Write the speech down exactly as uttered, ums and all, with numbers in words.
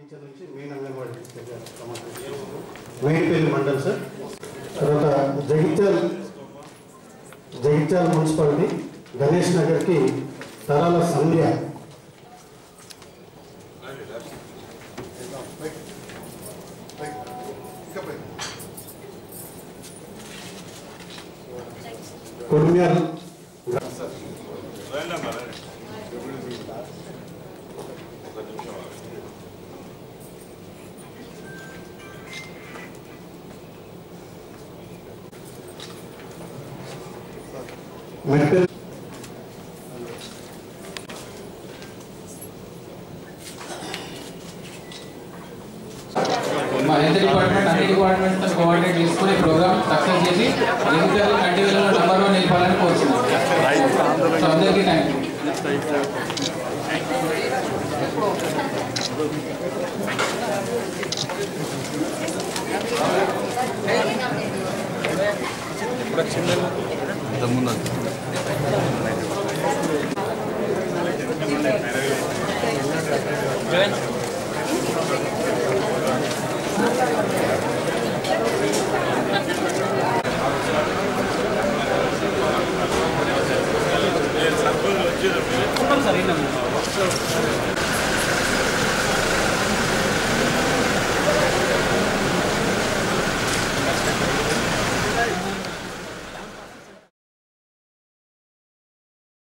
Teacher నుంచి main Anganwadi teacher Medipalli mandal sir. తర్వాత Jagtial Jagtial municipality Ganesh నగర్కి తరాల సంధ్య. కొడిమ్యాల్ మెట్పల్లి మా హెల్త్ డిపార్ట్మెంట్ అన్ని డిపార్ట్మెంట్తో కోఆర్డినేట్ చేసుకుని ప్రోగ్రామ్ సక్సెస్ చేసి ఎన్నికలు కంటిన్యూలో నెంబర్ వన్ నిలపాలని కోరుతున్నాం. సో అందరికీ థ్యాంక్ యూ. ముందు